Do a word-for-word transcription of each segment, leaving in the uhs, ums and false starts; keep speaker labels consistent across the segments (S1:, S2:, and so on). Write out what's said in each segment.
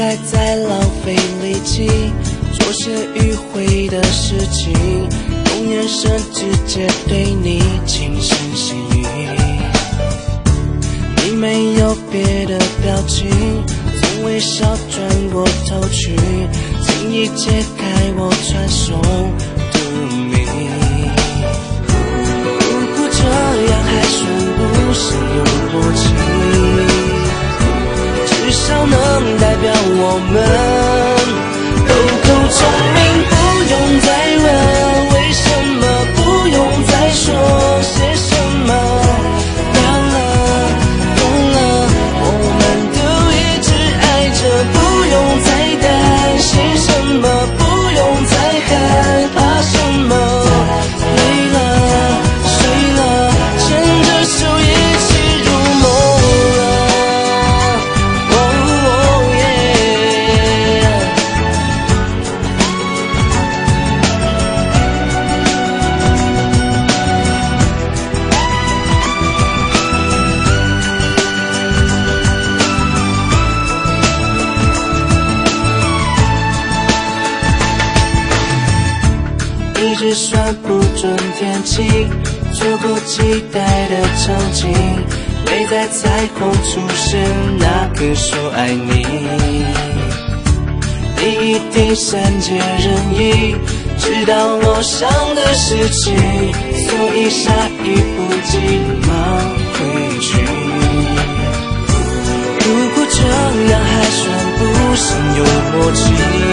S1: 该再浪费力气做些迂回的事情，用眼神直接对你轻声细语。你没有别的表情，从微笑转过头去，轻易解开我传送的谜。如果这样还算不上有默契，至少能代表我们都够聪明，不用再问为什么，不用再说些什么。到了，懂了，我们都一直爱着，不用再担心什么，不用再害怕什么。累了，睡了，牵着手一起入梦了。一直算不准天气，错过期待的场景，没在彩虹出现那个说爱你。你一定善解人意，知道我想的事情，所以下一步急忙回去。如果这样还算不上有默契，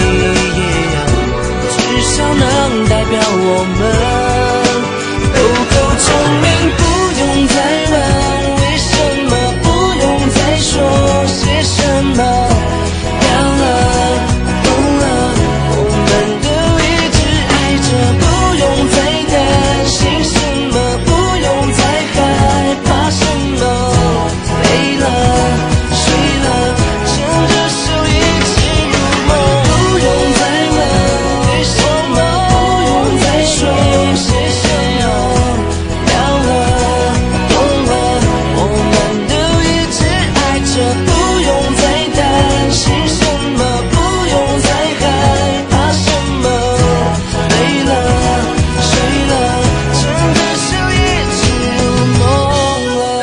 S1: 至少能代表我们都够聪明，不用再问为什么，不用再说些什么。了了，懂了，我们都一直爱着，不用再担心什么，不用再害怕什么。累了，睡了，牵着手一起入梦，不用再问为什么，不用再说些什么。了了，懂了，我们都一直爱着，不用再担心什么，不用再害怕什么。累了，睡了，牵着手一起入梦了。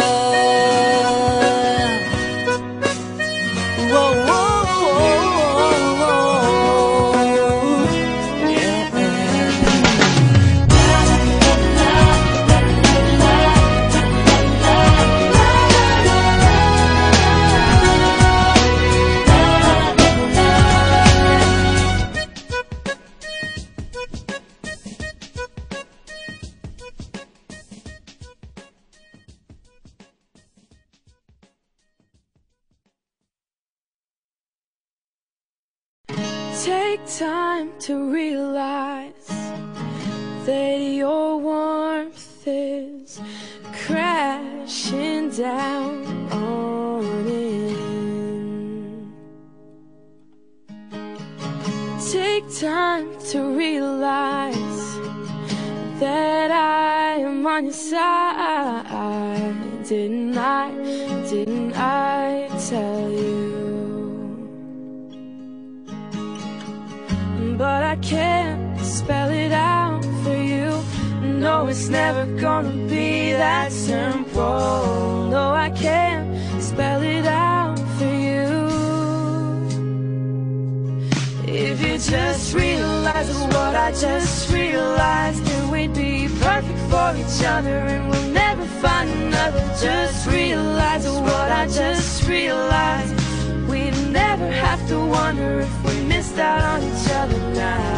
S2: Take time to realize that your warmth is crashing down on in. Take time to realize that I am on your side. Didn't I, didn't I tell you? But I can't spell it out for you. No, it's never gonna be that simple. No, I can't spell it out for you. If you just realize what I just realized, then we'd be perfect for each other and we'll never find another. Just realize what I just realized, we'd never have to wonder if we missed out on each other now.